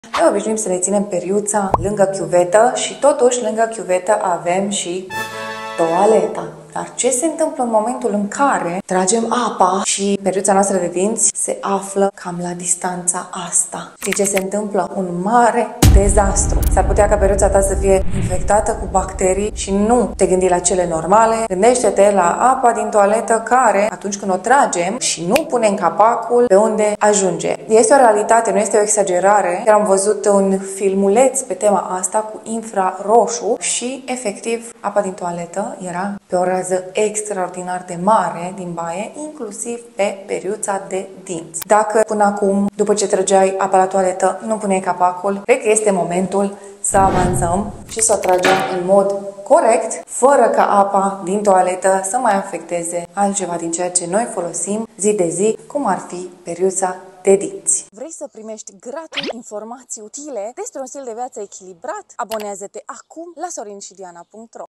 Noi obișnuim să le ținem periuța lângă chiuvetă și totuși lângă chiuvetă avem și toaleta. Dar ce se întâmplă în momentul în care tragem apa și periuța noastră de dinți se află cam la distanța asta? Și ce se întâmplă? Un mare dezastru. S-ar putea ca periuța ta să fie infectată cu bacterii și nu te gândi la cele normale. Gândește-te la apa din toaletă care, atunci când o tragem și nu punem capacul, pe unde ajunge. Este o realitate, nu este o exagerare. Chiar am văzut un filmuleț pe tema asta cu infraroșu și, efectiv, apa din toaletă era pe o rază extraordinar de mare din baie, inclusiv pe periuța de dinți. Dacă până acum, după ce trăgeai apa la toaletă, nu puneai capacul, cred că este momentul să avansăm și să o tragem în mod corect, fără ca apa din toaletă să mai afecteze altceva din ceea ce noi folosim zi de zi, cum ar fi periuța de dinți. Vrei să primești gratis informații utile despre un stil de viață echilibrat? Abonează-te acum la sorinșidiana.ro.